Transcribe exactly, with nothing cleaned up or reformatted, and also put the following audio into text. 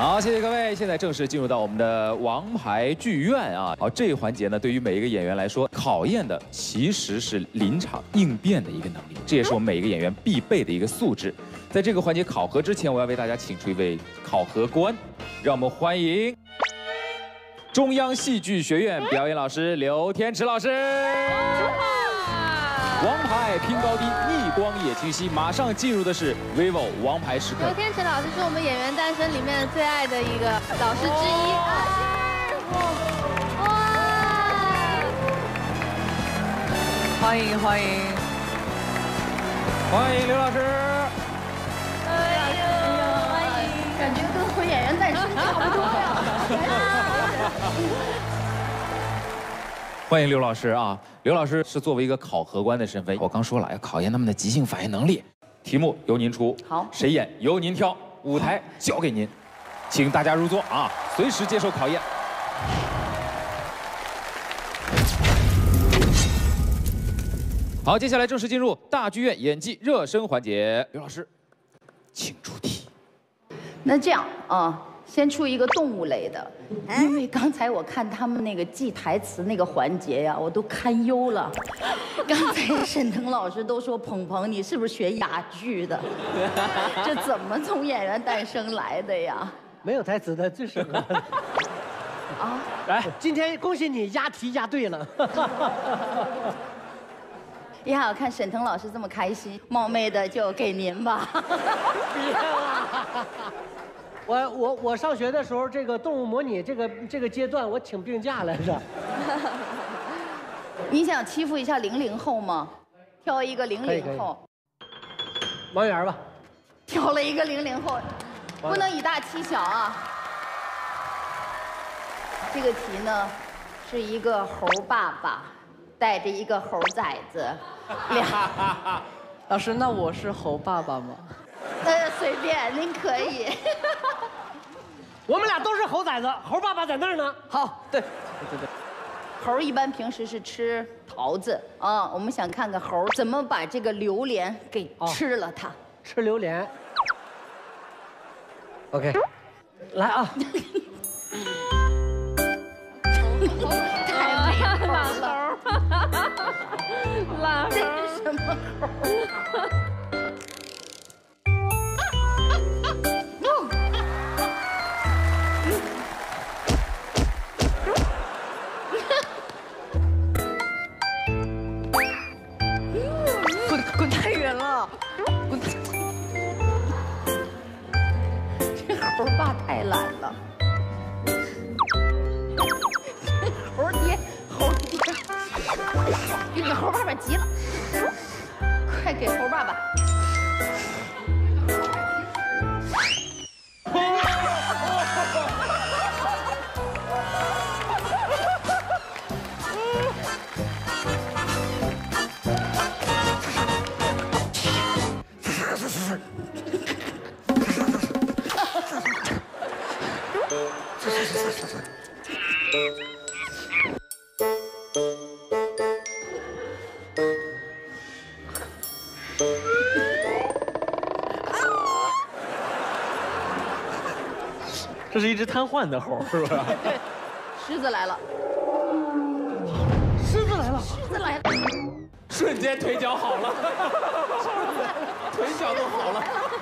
好，谢谢各位。现在正式进入到我们的王牌剧院啊。好，这一环节呢，对于每一个演员来说，考验的其实是临场应变的一个能力，这也是我们每一个演员必备的一个素质。在这个环节考核之前，我要为大家请出一位考核官，让我们欢迎中央戏剧学院表演老师刘天池老师。王牌拼高低，逆光也清晰。马上进入的是 vivo 王牌时刻。 刘天池老师是我们《演员诞生》里面最爱的一个老师之一。哇！ 欢迎欢迎欢迎刘老师。 哎呦，欢迎！感觉跟回《演员诞生》差不多呀。 欢迎刘老师啊！刘老师是作为一个考核官的身份，我刚说了要考验他们的即兴反应能力。题目由您出， 好， 谁演由您挑，舞台交给您，请大家入座啊，随时接受考验。好，接下来正式进入大剧院演技热身环节，刘老师，请出题。 那这样啊。先出一个动物类的，因为刚才我看他们那个记台词那个环节呀，我都堪忧了。刚才沈腾老师都说：“鹏鹏，你是不是学哑剧的？这怎么从《演员诞生》来的呀？” 没有台词的最适合。 啊， 来，今天恭喜你押题押对了。 呀，我看沈腾老师这么开心，冒昧的就给您吧。 别了。我我我上学的时候，这个动物模拟这个这个阶段，我请病假来着。 你想欺负一下零零后吗？挑一个零零后。 王源吧。 挑了一个零零后，不能以大欺小啊。这个题呢，是一个猴爸爸带着一个猴崽子，俩。 老师，那我是猴爸爸吗？ 呃，随便，您可以。 我们俩都是猴崽子，猴爸爸在那儿呢。 好，对，对对对。 猴一般平时是吃桃子啊，我们想看看猴怎么把这个榴莲给吃了它。 吃榴莲。OK， 来啊。 太美了， 懒猴， 这是什么猴？ 滚滚太远了，滚！ 这猴爸太懒了。猴爹，猴爹，给你猴爸爸急了，快给猴爸爸。 这是一只瘫痪的猴，是吧？ 对，狮子来了， 狮子来了， 狮子来了， 瞬间腿脚好了，腿脚都好了。